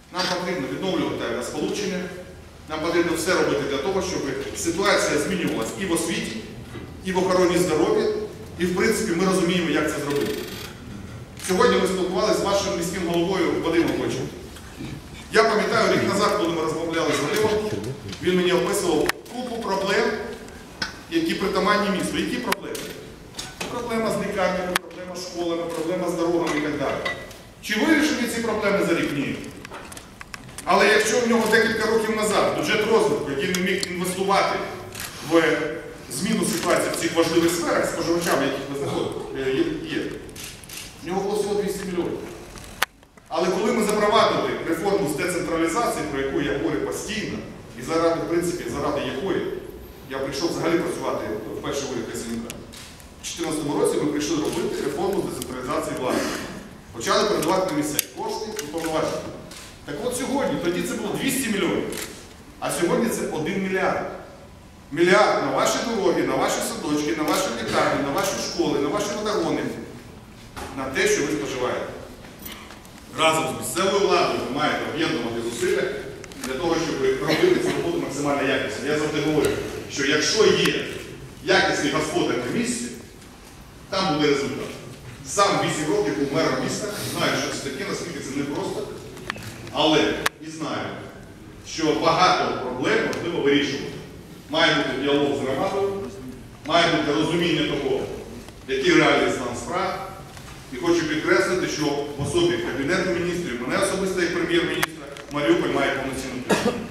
Нам потрібно відновлювати авіасполучення, нам потрібно все робити для того, щоб ситуація змінювалася і в освіті, і в охороні здоров'я, і в принципі ми розуміємо, як це зробити. Сьогодні ми спілкувалися з вашим міським головою Вадимом Кличем. Я пам'ятаю, рік назад, коли ми розмовляли з Вадимом, він мені описував купу проблем, які притаманні місту. Які проблеми? Проблема з лікарнями, проблема з школами, проблема з дорогами і так далі. Чи вирішені ці проблеми за рік? Ні. Але якщо в нього декілька років назад бюджет розвитку, який не міг інвестувати в зміну ситуації в цих важливих сферах споживачами, яких ви знаходите, є, в нього було всього 200 мільйонів. Але коли ми запровадили реформу з децентралізації, про яку я говорю постійно, і заради, в принципі, заради якої я прийшов взагалі працювати в перший уряд Яценюка, у 2014 році ми прийшли робити реформу з децентралізації влади. Почали передавати на місцеві кошти і повноваження. Так от сьогодні, тоді це було 200 мільйонів, а сьогодні це 1 мільярд. Мільярд на ваші дороги, на ваші садочки, на ваші лікарні, на ваші школи, на ваші водогони, на те, що ви споживаєте. Разом з місцевою владою ви маєте об'єднувати зусилля для того, щоб робити цю роботу максимально якісно. Я завжди говорю, що якщо є якісний господар на місці, там буде результат. Сам 8 років був мером міста, знаю, що це таке, наскільки це непросто, але і знаю, що багато проблем можливо вирішувати. Має бути діалог з громадою, має бути розуміння того, які реалії стан справ. І хочу підкреслити, що в особі Кабінету міністрів, мене особисто як прем'єр-міністра, Маріуполь має повноцінну підтримку.